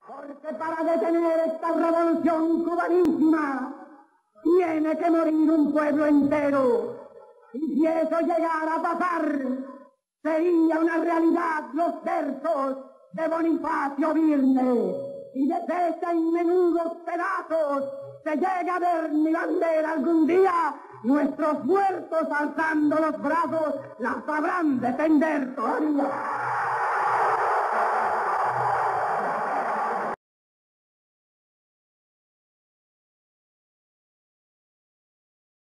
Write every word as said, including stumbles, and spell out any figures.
Porque para detener esta revolución cubanísima tiene que morir un pueblo entero. Y si eso llegara a pasar, sería una realidad los versos de Bonifacio Virne. Y desde ese en menudos pedazos se llega a ver mi bandera algún día, nuestros muertos alzando los brazos la sabrán defender todavía.